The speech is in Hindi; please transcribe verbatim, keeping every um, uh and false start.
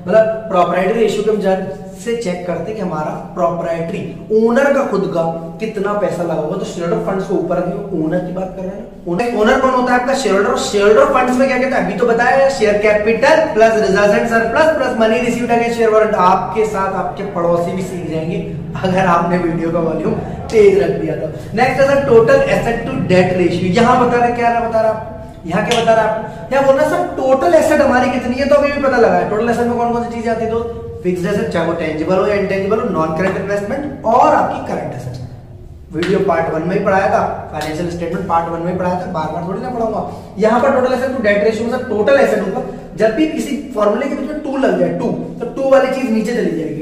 मतलब प्रोप्राइटरी रेशियो के हम जब से चेक करते हैं कि हमारा प्रोप्राइटरी ओनर का खुद का कितना पैसा लगा होगा। तो शेयर होल्डर फंड्स को ऊपर रखिए, ओनर की बात कर रहे हैं। ओनर ओनर कौन होता है आपका? Share holder. Share holder funds में क्या कहता है? अभी तो बताया, share capital plus reserves and surplus plus money received against share warrant. आपके साथ आपके पड़ोसी भी सीख जाएंगे अगर आपने वीडियो का वॉल्यूम तेज रख दिया तो। नेक्स्ट है total asset to debt ratio. यहां बता रहे क्या बता रहा आपको? यहाँ क्या बता रहा है आपको? यहाँ बोल रहा है सर टोटल एसेट हमारी कितनी है, तो अभी भी पता लगा है। टोटल एसेट में कौन कौन सी चीजें आती है? तो फिक्स्ड एसेट, चाहे वो टेंजिबल हो या इंटेंजिबल हो, नॉन करंट इन्वेस्टमेंट और आपकी current asset. Video part one में ही पढ़ाया था, फाइनेंशियल स्टेटमेंट पार्ट वन में ही पढ़ाया था, बार बार थोड़ी ना पढ़ाऊंगा। यहाँ पर total asset to debt ratio में टोटल एसेट होगा। जब भी किसी फॉर्मूले के बीच में टू लग जाए, टू तो टू वाली चीज नीचे चली जाएगी।